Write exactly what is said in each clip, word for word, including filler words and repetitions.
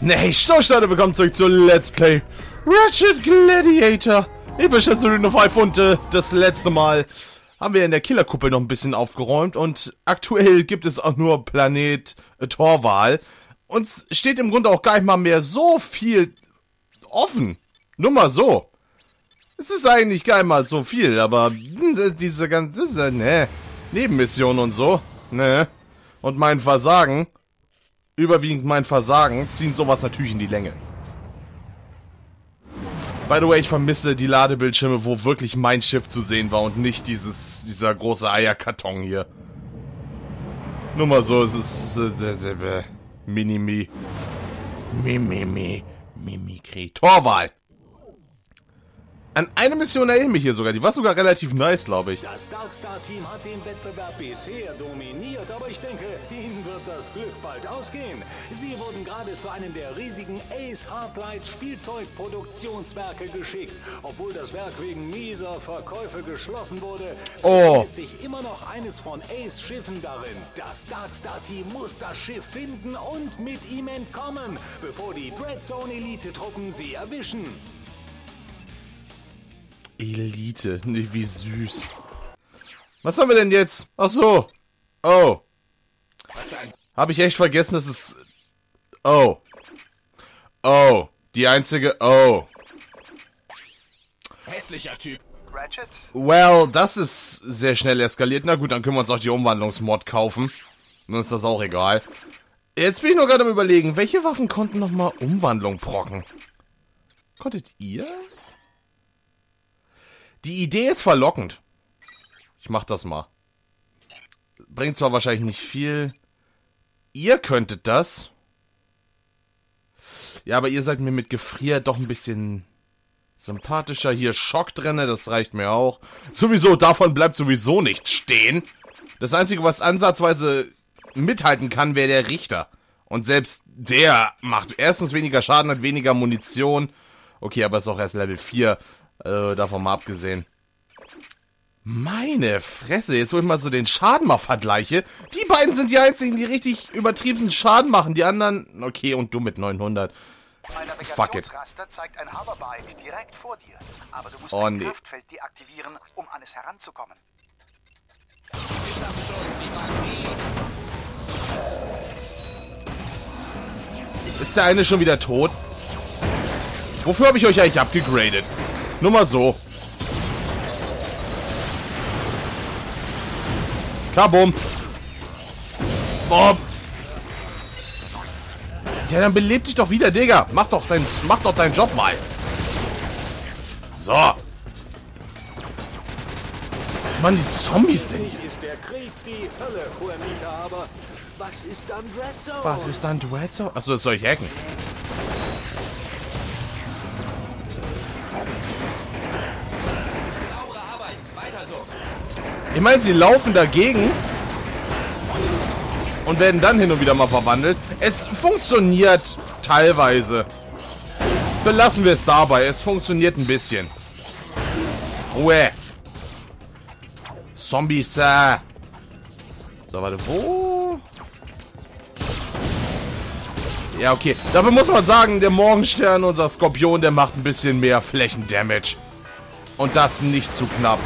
Nee, so, Leute, willkommen zurück zu Let's Play Ratchet Gladiator. Ich bin Shazurino fünf und äh, das letzte Mal haben wir in der Killerkuppel noch ein bisschen aufgeräumt und aktuell gibt es auch nur Planet äh, Torval. Uns steht im Grunde auch gar nicht mal mehr so viel offen. Nur mal so. Es ist eigentlich gar nicht mal so viel, aber diese ganze, ne, Nebenmission und so, ne, und mein Versagen, überwiegend mein Versagen, ziehen sowas natürlich in die Länge. By the way, ich vermisse die Ladebildschirme, wo wirklich mein Schiff zu sehen war und nicht dieses, dieser große Eierkarton hier. Nur mal so, es ist sehr, sehr, sehr, Mini-Mi. Mi-Mi-Mi. Mimikry. Torval. An eine Mission erinnere ich mich hier sogar. Die war sogar relativ nice, glaube ich. Das Darkstar-Team hat den Wettbewerb bisher dominiert, aber ich denke, ihnen wird das Glück bald ausgehen. Sie wurden gerade zu einem der riesigen Ace Hardlight Spielzeugproduktionswerke geschickt. Obwohl das Werk wegen mieser Verkäufe geschlossen wurde, oh. befindet sich immer noch eines von Ace Schiffen darin. Das Darkstar-Team muss das Schiff finden und mit ihm entkommen, bevor die Dreadzone-Elite-Truppen sie erwischen. Elite, nee, wie süß. Was haben wir denn jetzt? Ach so. Oh. Habe ich echt vergessen, dass es... Oh. Oh. Die einzige... Oh. Hässlicher Typ. Ratchet? Well, das ist sehr schnell eskaliert. Na gut, dann können wir uns auch die Umwandlungsmod kaufen. Dann ist das auch egal. Jetzt bin ich nur gerade am Überlegen, welche Waffen konnten nochmal Umwandlung procken? Konntet ihr? Die Idee ist verlockend. Ich mach das mal. Bringt zwar wahrscheinlich nicht viel. Ihr könntet das. Ja, aber ihr seid mir mit Gefrier doch ein bisschen sympathischer. Hier Schock drinne, das reicht mir auch. Sowieso, davon bleibt sowieso nichts stehen. Das Einzige, was ansatzweise mithalten kann, wäre der Richter. Und selbst der macht erstens weniger Schaden, hat weniger Munition. Okay, aber ist auch erst Level vier. Äh, davon mal abgesehen. Meine Fresse, jetzt wo ich mal so den Schaden mal vergleiche. Die beiden sind die einzigen, die richtig übertrieben Schaden machen. Die anderen, okay, und du mit neunhundert. Fuck it. Zeigt ein Hoverbike direkt vor dir. Aber du musst oh, ein nee. Kraftfeld deaktivieren, um an es heranzukommen. Ich dachte schon, sie waren Ist der eine schon wieder tot? Wofür habe ich euch eigentlich abgegradet? Nur mal so. Kabum. Bob. Ja, dann belebt dich doch wieder, Digga. Mach doch, dein, mach doch deinen Job mal. So. Was machen die Zombies denn hier? Ist der Krieg die Hölle, Juanita, aber was ist dann Dreadzone? Was ist dann Dreadzone? Achso, das soll ich hacken. Ich meine, sie laufen dagegen und werden dann hin und wieder mal verwandelt. Es funktioniert teilweise. Belassen wir es dabei. Es funktioniert ein bisschen. Ruhe. Zombies. Äh. So, warte, wo? Ja, okay. Dafür muss man sagen, der Morgenstern, unser Skorpion, der macht ein bisschen mehr Flächendamage. Und das nicht zu knapp.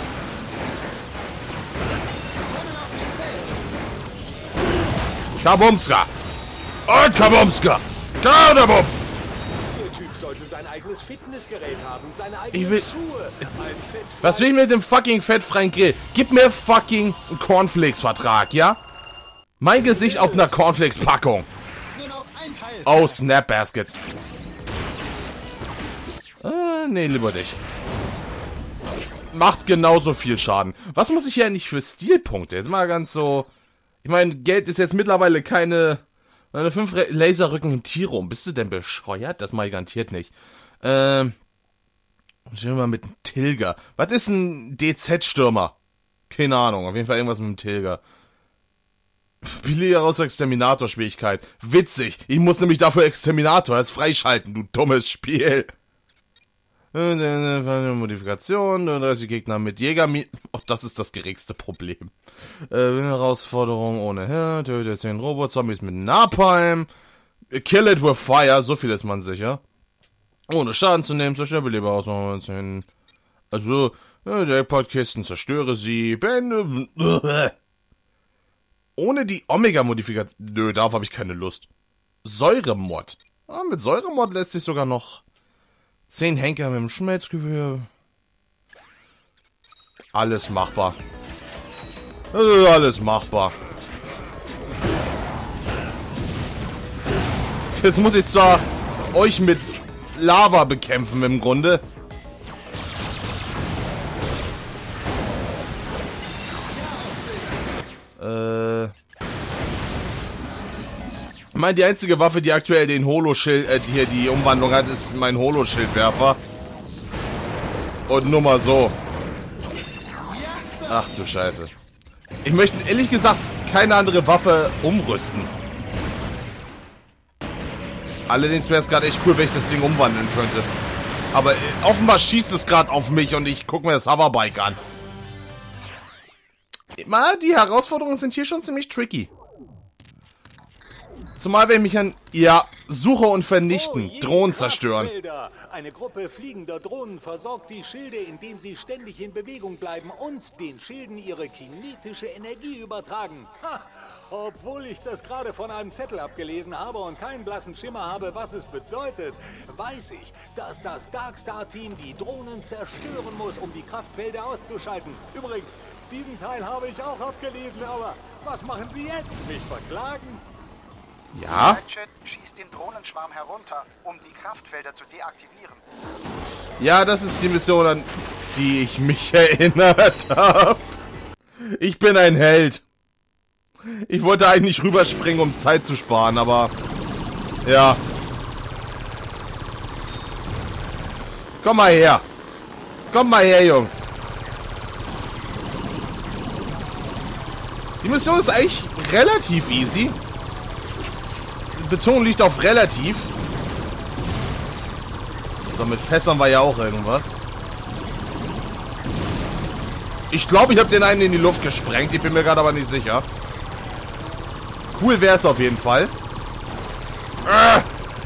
Kabumska! Und Kabumska! Kabum! Der Typ sollte sein eigenes Fitnessgerät haben, seine eigenen Ich will... Schuhe. Ein Was will ich mit dem fucking fettfreien Grill? Gib mir fucking einen Cornflakes-Vertrag, ja? Mein Gesicht auf einer Cornflakes-Packung. Oh, Snap Baskets. Äh, nee, lieber dich. Macht genauso viel Schaden. Was muss ich hier eigentlich für Stilpunkte? Jetzt mal ganz so... Ich meine, Geld ist jetzt mittlerweile keine... Meine fünf Laserrücken im Tirum. Bist du denn bescheuert? Das mache ich garantiert nicht. Ähm... Schauen wir mal mit einem Tilger. Was ist ein D Z-Stürmer? Keine Ahnung. Auf jeden Fall irgendwas mit einem Tilger. Billiger aus Exterminator-Schwierigkeit. Witzig. Ich muss nämlich dafür Exterminator als freischalten, du dummes Spiel. Modifikation, dreißig Gegner mit Jäger. Oh, das ist das geringste Problem. Äh, Herausforderung ohne Herr, tötet zehn Robot-Zombies mit Napalm. Kill it with fire, so viel ist man sicher. Ohne Schaden zu nehmen, zerstöre Beleber aus. Also, Jackpot-Kisten, zerstöre sie, beende. Ohne die Omega-Modifikation. Nö, darauf habe ich keine Lust. Säuremod. Ah, mit Säuremod lässt sich sogar noch zehn Henker mit dem Schmelzgewehr. Alles machbar. Das ist alles machbar. Jetzt muss ich zwar euch mit Lava bekämpfen im Grunde. Äh. Ich meine, die einzige Waffe, die aktuell den Holo-Schild, äh, die hier die Umwandlung hat, ist mein Holo-Schildwerfer. Und nur mal so. Ach du Scheiße. Ich möchte ehrlich gesagt keine andere Waffe umrüsten. Allerdings wäre es gerade echt cool, wenn ich das Ding umwandeln könnte. Aber äh, offenbar schießt es gerade auf mich und ich gucke mir das Hoverbike an. Mal, die Herausforderungen sind hier schon ziemlich tricky. Zumal wenn ich mich an, ja, Suche und Vernichten, Oh, Drohnen zerstören. Eine Gruppe fliegender Drohnen versorgt die Schilde, indem sie ständig in Bewegung bleiben und den Schilden ihre kinetische Energie übertragen. Ha! Obwohl ich das gerade von einem Zettel abgelesen habe und keinen blassen Schimmer habe, was es bedeutet, weiß ich, dass das Darkstar-Team die Drohnen zerstören muss, um die Kraftfelder auszuschalten. Übrigens, diesen Teil habe ich auch abgelesen, aber was machen Sie jetzt? Mich verklagen? Ja? Ratchet schießt den Drohnenschwarm herunter, um die Kraftfelder zu deaktivieren. Ja, das ist die Mission, an die ich mich erinnert habe. Ich bin ein Held. Ich wollte eigentlich rüberspringen, um Zeit zu sparen, aber... Ja. Komm mal her. Komm mal her, Jungs. Die Mission ist eigentlich relativ easy. Die Betonung liegt auf relativ. So, mit Fässern war ja auch irgendwas. Ich glaube, ich habe den einen in die Luft gesprengt. Ich bin mir gerade aber nicht sicher. Cool wäre es auf jeden Fall. Äh.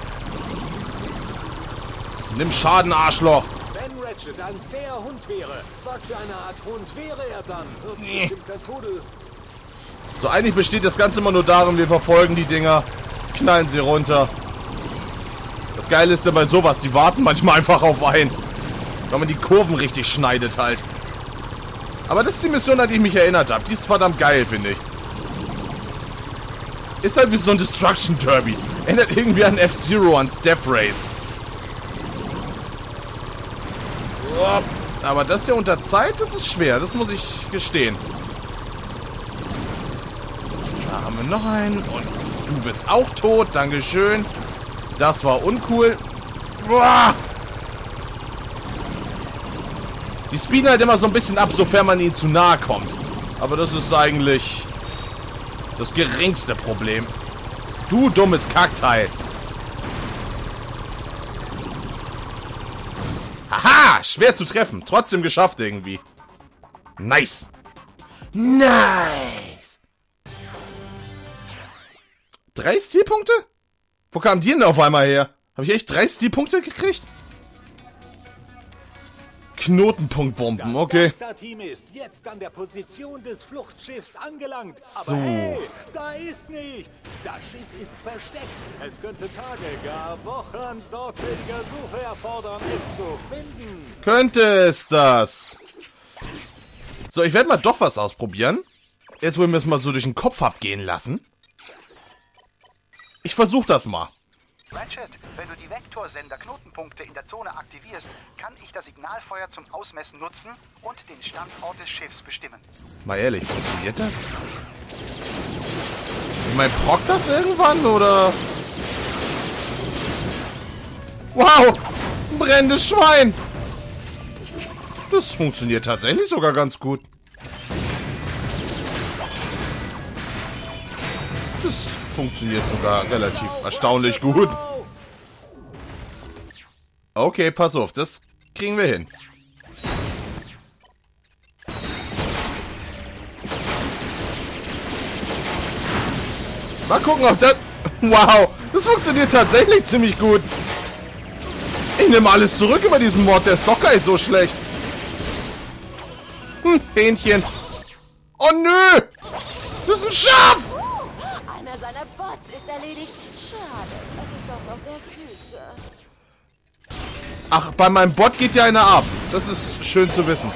Nimm Schaden, Arschloch. Wenn Ratchet ein zäher Hund wäre, was für eine Art Hund wäre er dann? Nee. Bestimmt kein Pudel. So, eigentlich besteht das Ganze immer nur darin, wir verfolgen die Dinger, knallen sie runter. Das Geile ist ja bei sowas, die warten manchmal einfach auf einen. Wenn man die Kurven richtig schneidet halt. Aber das ist die Mission, an die ich mich erinnert habe. Die ist verdammt geil, finde ich. Ist halt wie so ein Destruction Derby. Erinnert irgendwie an F-Zero, ans Death Race. Aber das hier unter Zeit, das ist schwer. Das muss ich gestehen. Da haben wir noch einen. Und du bist auch tot. Dankeschön. Das war uncool. Boah. Die speeden halt immer so ein bisschen ab, sofern man ihnen zu nahe kommt. Aber das ist eigentlich das geringste Problem. Du dummes Kackteil. Haha, schwer zu treffen. Trotzdem geschafft irgendwie. Nice. Nice. Drei Stilpunkte? Wo kamen die denn auf einmal her? Habe ich echt drei Stilpunkte gekriegt? Knotenpunktbomben, okay. Das Darkstar-Team ist jetzt an der Position des Fluchtschiffs angelangt. Aber So. hey, da ist nichts. Das Schiff ist versteckt. Es könnte Tage, gar Wochen sorgfältiger Suche erfordern, es zu finden. Könnte es das? So, ich werde mal doch was ausprobieren. Jetzt wollen wir es mal so durch den Kopf abgehen lassen. Ich versuche das mal. Ratchet, wenn du die Vektorsender-Knotenpunkte in der Zone aktivierst, kann ich das Signalfeuer zum Ausmessen nutzen und den Standort des Schiffs bestimmen. Mal ehrlich, funktioniert das? Ich meine, prockt das irgendwann, oder? Wow! Ein brennendes Schwein! Das funktioniert tatsächlich sogar ganz gut. Das funktioniert sogar relativ erstaunlich gut. Okay, pass auf, das kriegen wir hin. Mal gucken, ob das... Wow, Das funktioniert tatsächlich ziemlich gut. Ich nehme alles zurück über diesen Mod. Der ist doch gar nicht so schlecht. Hm, Hähnchen. Oh nö! Das ist ein Schaf! Einer seiner Bots ist erledigt. Schade, das ist doch noch der Süße. Ach, bei meinem Bot geht ja einer ab. Das ist schön zu wissen.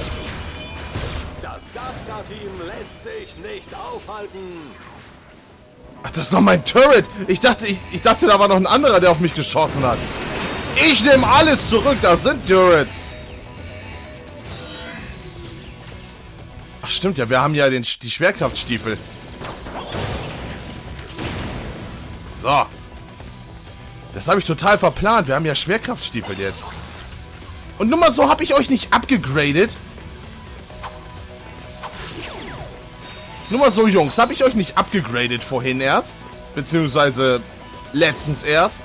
Das Darkstar-Team lässt sich nicht aufhalten. Ach, das ist doch mein Turret. Ich dachte, ich, ich dachte, da war noch ein anderer, der auf mich geschossen hat. Ich nehme alles zurück. Das sind Turrets. Ach, stimmt ja. Wir haben ja den, die Schwerkraftstiefel. So. Das habe ich total verplant. Wir haben ja Schwerkraftstiefel jetzt. Und nur mal so, habe ich euch nicht abgegradet? Nur mal so, Jungs, habe ich euch nicht abgegradet vorhin erst? Beziehungsweise letztens erst?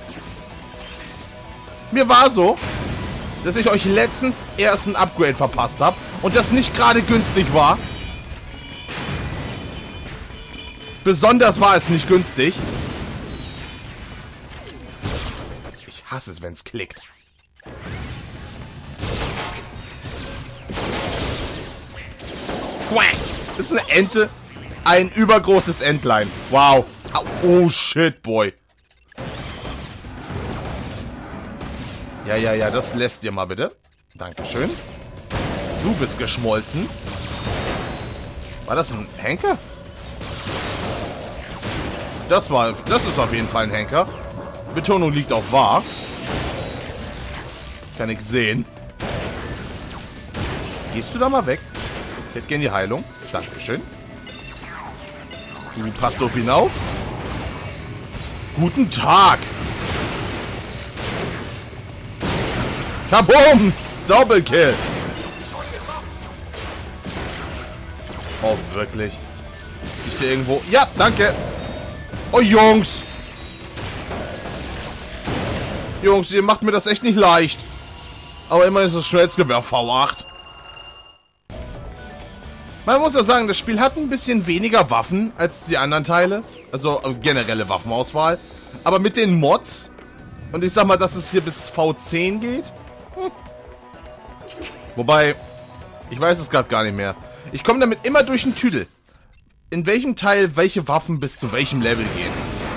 Mir war so, dass ich euch letztens erst ein Upgrade verpasst habe und das nicht gerade günstig war. Besonders war es nicht günstig. Ich hasse es, wenn es klickt. Quack! Das ist eine Ente. Ein übergroßes Entlein. Wow. Oh, shit, boy. Ja, ja, ja, das lässt ihr mal bitte. Dankeschön. Du bist geschmolzen. War das ein Henker? Das war, das ist auf jeden Fall ein Henker. Betonung liegt auf wahr. Kann ich sehen. Gehst du da mal weg? Ich hätte gerne die Heilung. Dankeschön. Du passt auf ihn auf. Guten Tag. Kaboom! Double Kill. Oh, wirklich? Ist hier irgendwo... Ja, danke. Oh, Jungs. Jungs, ihr macht mir das echt nicht leicht. Aber immerhin ist das Schmelzgewehr V acht. Man muss ja sagen, das Spiel hat ein bisschen weniger Waffen als die anderen Teile. Also generelle Waffenauswahl. Aber mit den Mods, und ich sag mal, dass es hier bis V zehn geht. Hm. Wobei, ich weiß es gerade gar nicht mehr. Ich komme damit immer durch den Tüdel. In welchem Teil welche Waffen bis zu welchem Level gehen.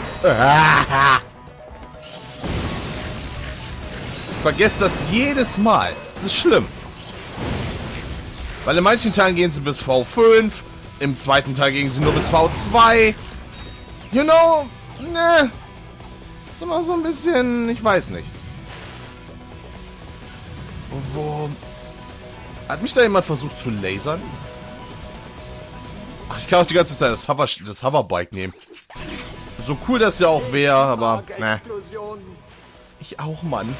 Vergesst das jedes Mal. Das ist schlimm. Weil in manchen Teilen gehen sie bis V fünf, im zweiten Teil gehen sie nur bis V zwei. You know, ne. Ist immer so ein bisschen, ich weiß nicht. Wo... Hat mich da jemand versucht zu lasern? Ach, ich kann auch die ganze Zeit das, Hover, das Hoverbike nehmen. So cool das ja auch wäre, aber ne. Ich auch, Mann.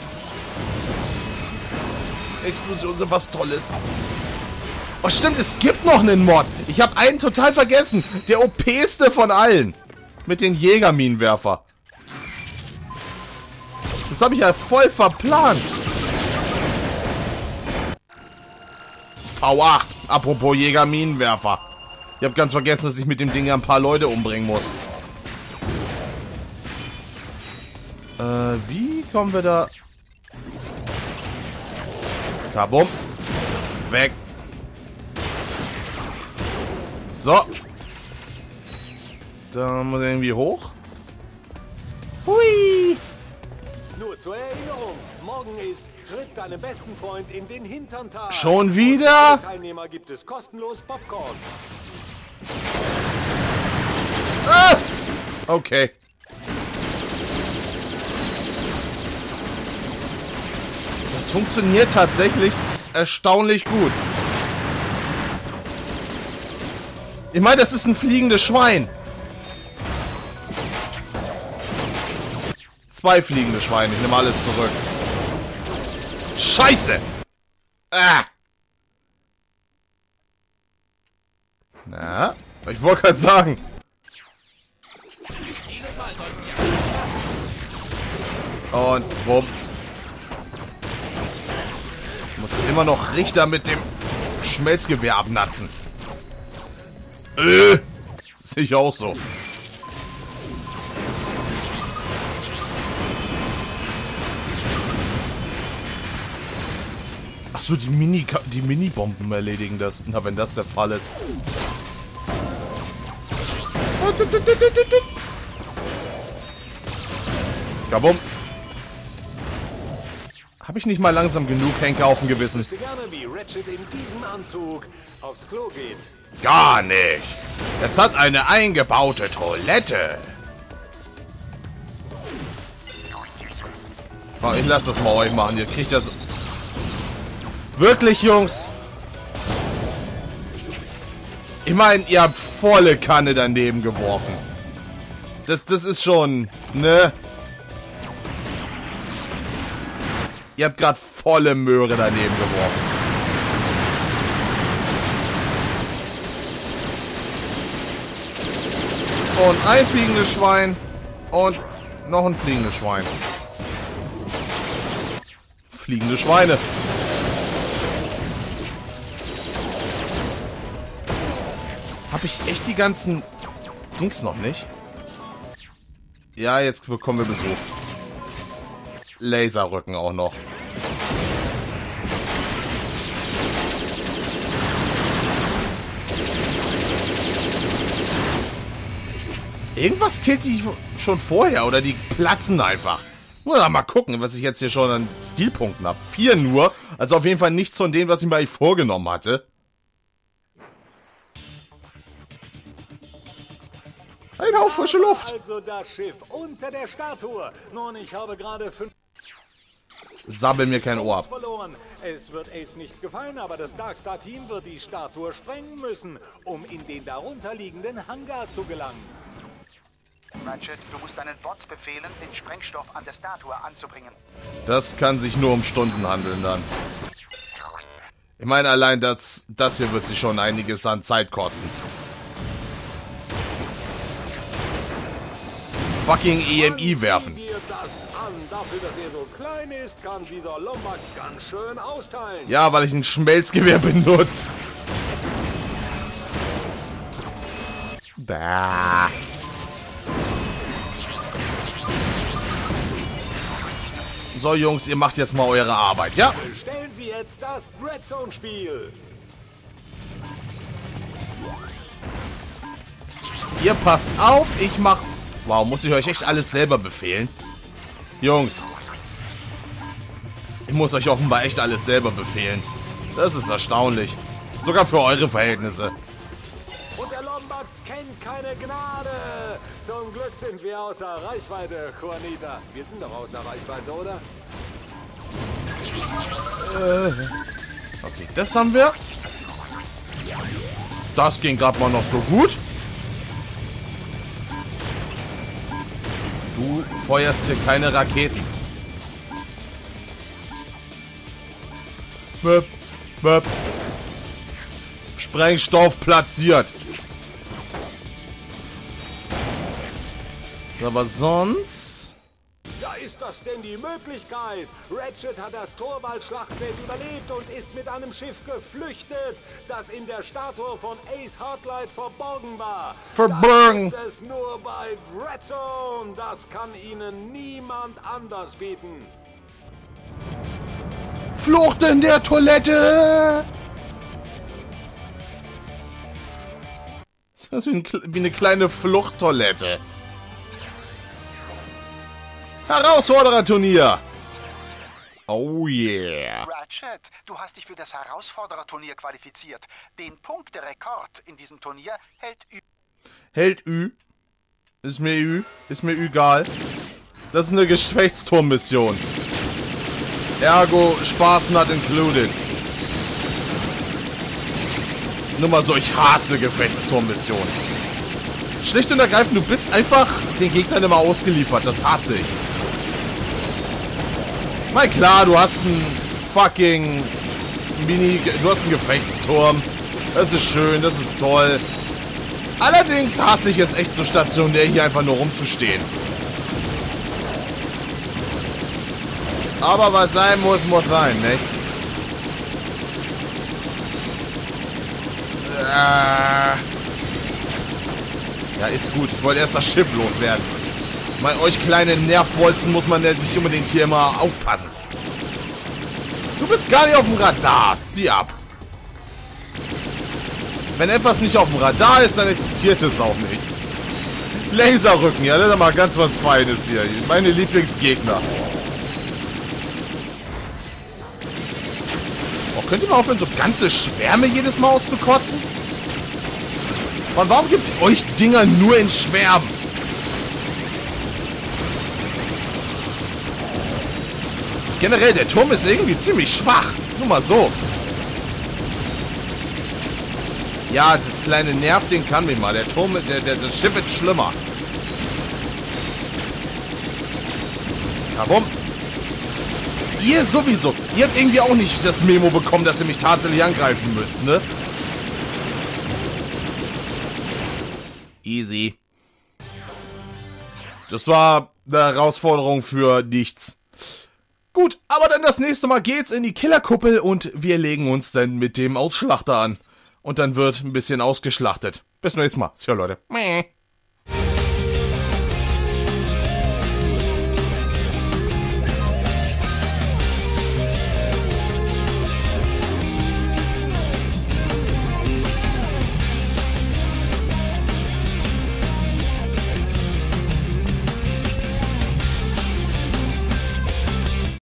Explosionen sind was Tolles. Oh, stimmt, es gibt noch einen Mod. Ich habe einen total vergessen. Der O P-ste von allen. Mit den Jägerminenwerfer. Das habe ich ja voll verplant. V acht. Apropos Jägerminenwerfer. Ich habe ganz vergessen, dass ich mit dem Ding ja ein paar Leute umbringen muss. Äh, wie kommen wir da... Kabum. Weg. So. Da muss er irgendwie hoch. Hui. Nur zur Erinnerung, morgen ist Tritt deinem besten Freund in den Hintern-Tag. Schon wieder? Für Teilnehmer gibt es kostenlos Popcorn. Ah! Okay. Das funktioniert tatsächlich erstaunlich gut. Ich meine, das ist ein fliegendes Schwein. Zwei fliegende Schweine. Ich nehme alles zurück. Scheiße! Ah! Na, ich wollte gerade sagen. Dieses Mal sollten Sie... Und bumm. Ich muss immer noch Richter mit dem Schmelzgewehr abnatzen. Äh, sehe ich auch so. Achso, die Mini die Mini-Bomben erledigen das. Na, wenn das der Fall ist. Kabum. Habe ich nicht mal langsam genug Henker auf dem Gewissen? Ich wüsste gerne, wie Ratchet in diesem Anzug aufs Klo geht. Gar nicht. Es hat eine eingebaute Toilette. Oh, ich lasse das mal euch machen. Ihr kriegt das... Wirklich, Jungs? Ich meine, ihr habt volle Kanne daneben geworfen. Das, das ist schon... Ne? Ihr habt gerade volle Möhre daneben geworfen. Und ein fliegendes Schwein. Und noch ein fliegendes Schwein. Fliegende Schweine. Habe ich echt die ganzen Dings noch nicht? Ja, jetzt bekommen wir Besuch. Laserrücken auch noch. Irgendwas killt die schon vorher oder die platzen einfach. Muss mal gucken, was ich jetzt hier schon an Stilpunkten habe. Vier nur. Also auf jeden Fall nichts von dem, was ich mir eigentlich vorgenommen hatte. Ein Hauch frische Luft. Also das Schiff unter der Statue. Nun, ich habe gerade fünf... Sabbel mir kein Ohr ab. verloren. Es wird Ace nicht gefallen, aber das Darkstar-Team wird die Statue sprengen müssen, um in den darunterliegenden Hangar zu gelangen. Ratchet, du musst deinen Bots befehlen, den Sprengstoff an der Statue anzubringen. Das kann sich nur um Stunden handeln dann. Ich meine, allein das, das hier wird sich schon einiges an Zeit kosten. Fucking E M I werfen. Sieh dir das an. Dafür, dass er so klein ist, kann dieser Lombax ganz schön austeilen. Ja, weil ich ein Schmelzgewehr benutze. Da. So, Jungs, ihr macht jetzt mal eure Arbeit, ja? Stellen Sie jetzt das Dreadzone-Spiel. Ihr passt auf, ich mach... Wow, muss ich euch echt alles selber befehlen? Jungs. Ich muss euch offenbar echt alles selber befehlen. Das ist erstaunlich. Sogar für eure Verhältnisse. Und der Lombax kennt keine Gnade. Zum Glück sind wir außer Reichweite, Juanita. Wir sind doch außer Reichweite, oder? Äh, okay, das haben wir. Das ging gerade mal noch so gut. Du feuerst hier keine Raketen. Möp, möp. Sprengstoff platziert. Aber sonst... Ja, ist das denn die Möglichkeit? Ratchet hat das Torwald-Schlachtfeld überlebt und ist mit einem Schiff geflüchtet, das in der Statue von Ace Hardlight verborgen war. Verborgen. Das gibt es nur bei Dreadzone. Das kann Ihnen niemand anders bieten. Flucht in der Toilette! Das ist wie, ein, wie eine kleine Fluchttoilette. Herausforderer-Turnier! Oh yeah! Ratchet, du hast dich für das Herausforderer-Turnier qualifiziert. Den Punkterekord in diesem Turnier hält Ü. Hält Ü. Ist mir Ü. Ist mir egal. Das ist eine Gefechtsturmmission. Ergo, Spaß not included. Nur mal so, ich hasse Gefechtsturmmissionen. Schlicht und ergreifend, du bist einfach den Gegnern immer ausgeliefert. Das hasse ich. Mal klar, du hast einen fucking Mini... Du hast einen Gefechtsturm. Das ist schön, das ist toll. Allerdings hasse ich es echt so stationär, hier einfach nur rumzustehen. Aber was sein muss, muss sein, nicht? Äh... Ja, ist gut. Ich wollte erst das Schiff loswerden. Bei euch kleine Nervbolzen muss man ja nicht unbedingt hier immer aufpassen. Du bist gar nicht auf dem Radar. Zieh ab. Wenn etwas nicht auf dem Radar ist, dann existiert es auch nicht. Laserrücken, ja, das ist mal ganz was Feines hier. Meine Lieblingsgegner. Oh, könnt ihr mal aufhören, so ganze Schwärme jedes Mal auszukotzen? Und warum gibt's euch Dinger nur in Schwärmen? Generell, der Turm ist irgendwie ziemlich schwach. Nur mal so. Ja, das kleine Nervding kann mich mal. Der Turm, der, der, das Schiff wird schlimmer. Kabum. Ihr sowieso. Ihr habt irgendwie auch nicht das Memo bekommen, dass ihr mich tatsächlich angreifen müsst, ne? Easy. Das war eine Herausforderung für nichts. Gut, aber dann das nächste Mal geht's in die Killerkuppel und wir legen uns dann mit dem Ausschlachter an. Und dann wird ein bisschen ausgeschlachtet. Bis zum nächsten Mal. Tschö, Leute.